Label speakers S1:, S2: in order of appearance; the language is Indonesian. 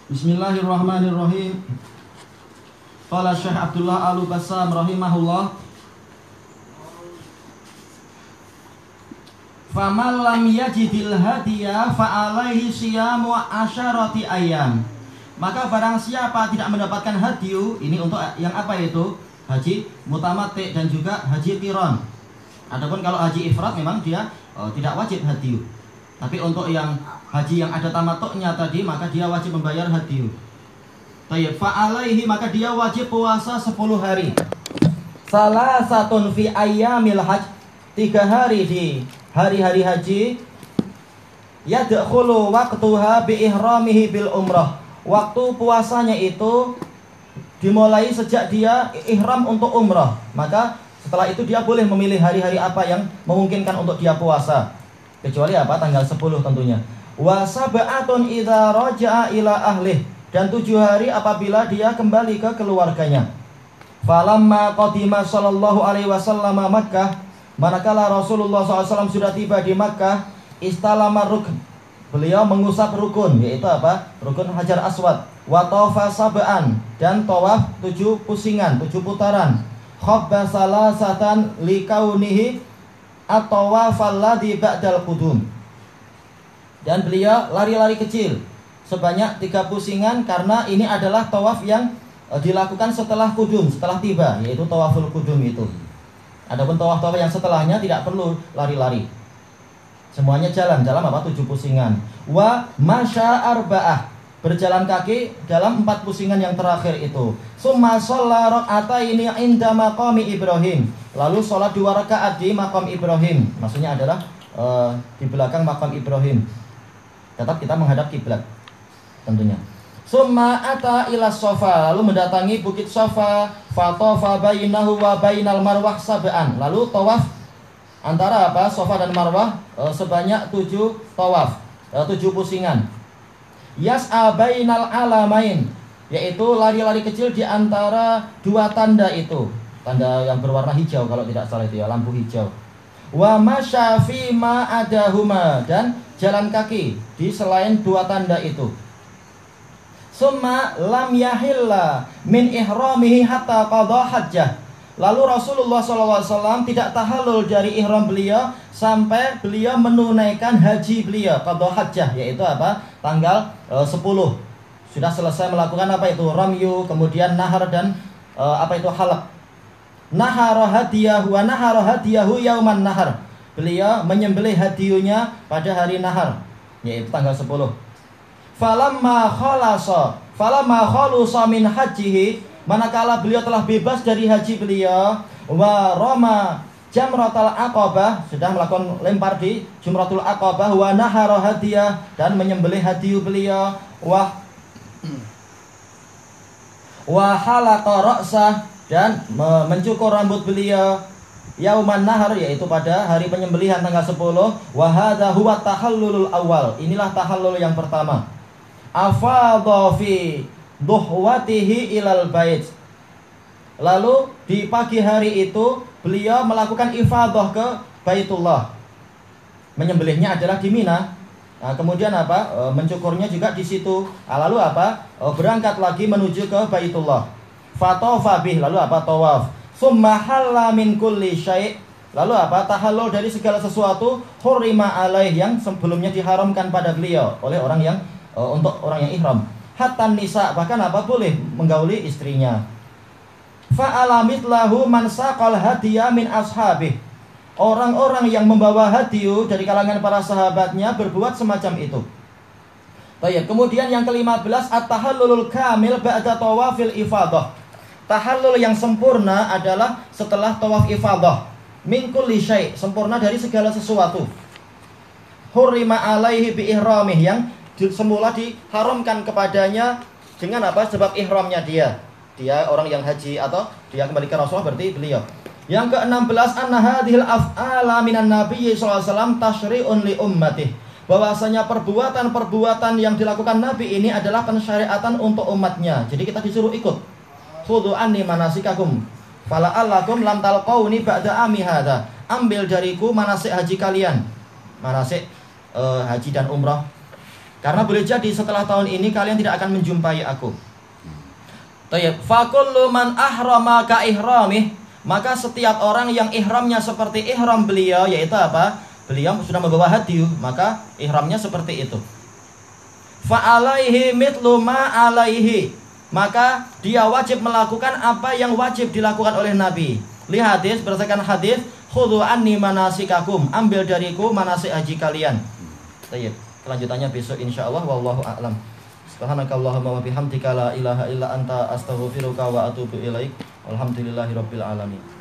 S1: Bismillahirrahmanirrahim. Qala Syekh Abdullah Al-Bassam rahimahullah, faman lam yajidil hadiya fa'alaihi siyamu asyarati ayyam. Maka barang siapa tidak mendapatkan hadiyu, ini untuk yang apa itu? Haji mutamati dan juga haji qiran. Adapun kalau haji ifrad memang dia tidak wajib hadiyu. Tapi untuk yang haji yang ada tamattu'nya tadi, maka dia wajib membayar hadiyu. Tayyib, fa'alaihi, maka dia wajib puasa 10 hari. Salasatun fi ayyamil hajj, 3 hari di hari-hari haji. Yadkhulu waqtuha bi ihramihi bil umrah. Waktu puasanya itu dimulai sejak dia ihram untuk umrah. Maka setelah itu dia boleh memilih hari-hari apa yang memungkinkan untuk dia puasa. Kecuali apa? Tanggal 10 tentunya. Wa sab'atun idza raja'a ila ahlih, dan 7 hari apabila dia kembali ke keluarganya. Falamma qadima sallallahu alaihi wasallam Makkah, manakala Rasulullah SAW sudah tiba di Makkah, istalama rukn, beliau mengusap rukun, yaitu apa? Rukun Hajar Aswad. Wa tawafa sab'an, dan tawaf 7 pusingan, 7 putaran. Khabba salasatan likaunihi at-tawaf alladhi ba'dal qudum, dan beliau lari-lari kecil sebanyak 3 pusingan karena ini adalah tawaf yang dilakukan setelah kudum, setelah tiba, yaitu tawaful kudum itu. Adapun tawaf-tawaf yang setelahnya tidak perlu lari-lari, semuanya jalan apa? 7 pusingan. Wa masya arba'ah, berjalan kaki dalam 4 pusingan yang terakhir itu. Summa shalla rak'ataini inda maqami Ibrahim, lalu sholat 2 rakaat di maqam Ibrahim, maksudnya adalah di belakang maqam Ibrahim. Tetap kita menghadap kiblat tentunya. Summa ata ila Safa, lalu mendatangi bukit Safa. Fatafa bainahu wa bainal Marwah sab'an, lalu tawaf antara apa? Safa dan Marwah sebanyak 7 tawaf, 7 pusingan. Yas'a bainal alamain, yaitu lari-lari kecil di antara 2 tanda itu. Tanda yang berwarna hijau kalau tidak salah itu ya, lampu hijau. Wa masya fi ma adahuma, dan jalan kaki di selain 2 tanda itu. Summa lam yahilla min ihramihi hatta qadha hajjah, lalu Rasulullah SAW tidak tahallul dari ihram beliau sampai beliau menunaikan haji beliau, qadha hajjah, yaitu apa? Tanggal 10. Sudah selesai melakukan apa itu? Ramyu, kemudian nahar dan apa itu? Halaq. Nahara hadiyahu wa nahara hadiyahu yauman nahar. Beliau menyembelih hadiyunya pada hari nahar, yaitu tanggal 10. Falamma khalusa min hajihi, manakala beliau telah bebas dari haji beliau, wa rama jamratul aqabah, sudah melakukan lempar di jumratul aqabah, wa nahara hadiyah, dan menyembelih hadiyu beliau, wa halaqa ra'sah, dan mencukur rambut beliau, yauman nahar, yaitu pada hari penyembelihan tanggal 10. Wa hadza huwa tahallulul awal, inilah tahallul yang pertama. Afadha fi duhwatihi ilal bait, lalu di pagi hari itu beliau melakukan ifadah ke Baitullah. Menyembelihnya adalah di Mina. Nah, kemudian apa? Mencukurnya juga di situ. Lalu apa? Berangkat lagi menuju ke Baitullah. Fatafa bih, lalu apa? Tawaf. Summa halla min kulli syai', lalu apa? Tahallul dari segala sesuatu hurrima alaih, yang sebelumnya diharamkan pada beliau oleh orang yang untuk orang yang ihram. Hatta nisa, bahkan apa? Boleh menggauli istrinya. Fa'ala mithlahu man saqal hadiya min ashabih, orang-orang yang membawa hadiyu dari kalangan para sahabatnya berbuat semacam itu. Baik, kemudian yang ke-15, at-tahallulul kamil ba'da tawafil ifadah. Tahallul yang sempurna adalah setelah tawaf ifadah. Min kulli syai', sempurna dari segala sesuatu. Hurrima alaihi bi ihramih, yang semula diharamkan kepadanya dengan apa? Sebab ihramnya dia orang yang haji atau dia kembali ke Rasulullah, berarti beliau. Yang ke-16, anna hadhil af'ala minan nabiyyi sallallahu alaihi wasallam tasyri'un li ummatih, bahwasanya perbuatan-perbuatan yang dilakukan Nabi ini adalah pensyariatan untuk umatnya. Jadi kita disuruh ikut. Khudhu anni manasikakum fala'allakum lam talqauni ba'da ami hadza, ambil dariku manasik haji kalian, manasik haji dan umrah Karena boleh jadi setelah tahun ini kalian tidak akan menjumpai aku. Tayyib. Fakullu man ahrama ka ihramih. Maka setiap orang yang ihramnya seperti ihram beliau, yaitu apa? Beliau sudah membawa hadyu, maka ihramnya seperti itu. Fa alaihi mithlu ma alaihi. Maka dia wajib melakukan apa yang wajib dilakukan oleh Nabi. Lihat hadis, berdasarkan hadis, khudhu anni manasikakum. Ambil dariku manasik haji kalian. Tayyib. Kelanjutannya besok insyaallah, wallahu a'lam. Subhanakallahumma wa bihamdika la ilaha illa anta astaghfiruka wa atubu ilaik. Walhamdulillahirabbil alamin.